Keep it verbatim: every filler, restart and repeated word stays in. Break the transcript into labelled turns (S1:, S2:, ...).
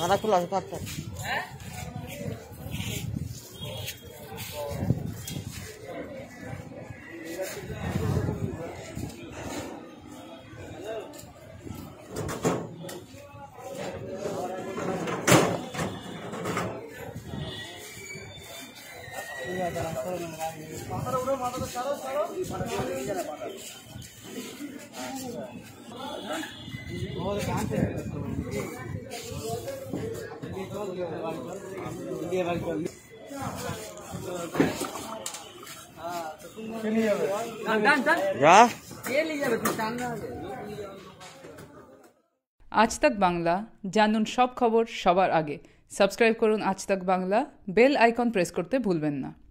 S1: মাথা খোলা আছে পাঁচটা
S2: आज तक बांगला जानून सब खबर सबार आगे सबस्क्राइब करुन आज तक बांगला बेल आइकन प्रेस करते भूलबेन ना।